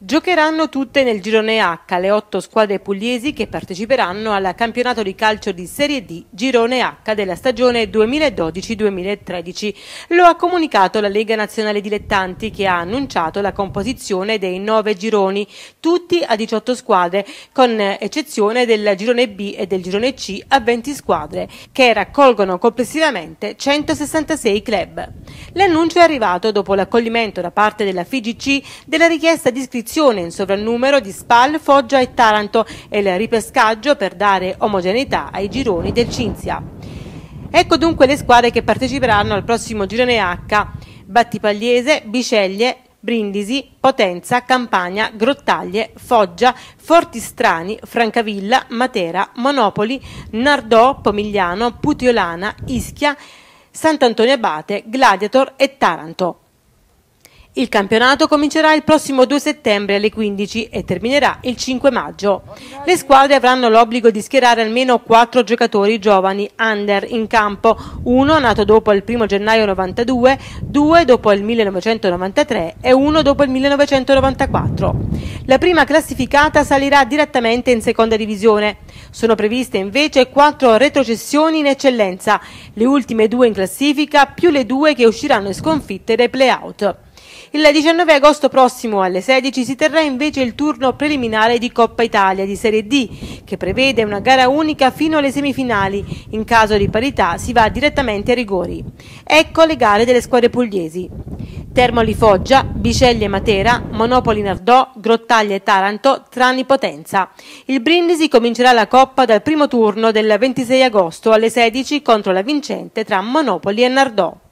Giocheranno tutte nel girone H le 8 squadre pugliesi che parteciperanno al campionato di calcio di Serie D girone H della stagione 2012-2013. Lo ha comunicato la Lega Nazionale Dilettanti, che ha annunciato la composizione dei 9 gironi, tutti a 18 squadre, con eccezione del girone B e del girone C a 20 squadre, che raccolgono complessivamente 166 club. L'annuncio è arrivato dopo l'accoglimento da parte della FIGC della richiesta di iscrizione in sovrannumero di Spal, Foggia e Taranto e il ripescaggio per dare omogeneità ai gironi del Cinzia. Ecco dunque le squadre che parteciperanno al prossimo girone H: Battipagliese, Biceglie, Brindisi, Potenza, Campania, Grottaglie, Foggia, Fortistrani, Francavilla, Matera, Monopoli, Nardò, Pomigliano, Putiolana, Ischia, Sant'Antonio Abate, Gladiator e Taranto. Il campionato comincerà il prossimo 2 settembre alle 15 e terminerà il 5 maggio. Le squadre avranno l'obbligo di schierare almeno 4 giocatori giovani under in campo, uno nato dopo il 1 gennaio 92, 2 dopo il 1993 e 1 dopo il 1994. La prima classificata salirà direttamente in seconda divisione. Sono previste invece 4 retrocessioni in eccellenza, le ultime 2 in classifica più le 2 che usciranno sconfitte dai play-out. Il 19 agosto prossimo alle 16 si terrà invece il turno preliminare di Coppa Italia di Serie D, che prevede una gara unica fino alle semifinali. In caso di parità si va direttamente a rigori. Ecco le gare delle squadre pugliesi: Termoli Foggia, Biceglie Matera, Monopoli Nardò, Grottaglie Taranto, Trani Potenza. Il Brindisi comincerà la Coppa dal primo turno del 26 agosto alle 16 contro la vincente tra Monopoli e Nardò.